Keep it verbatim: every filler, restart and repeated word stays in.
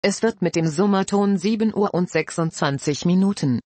Es wird mit dem Summerton sieben Uhr und sechsundzwanzig Minuten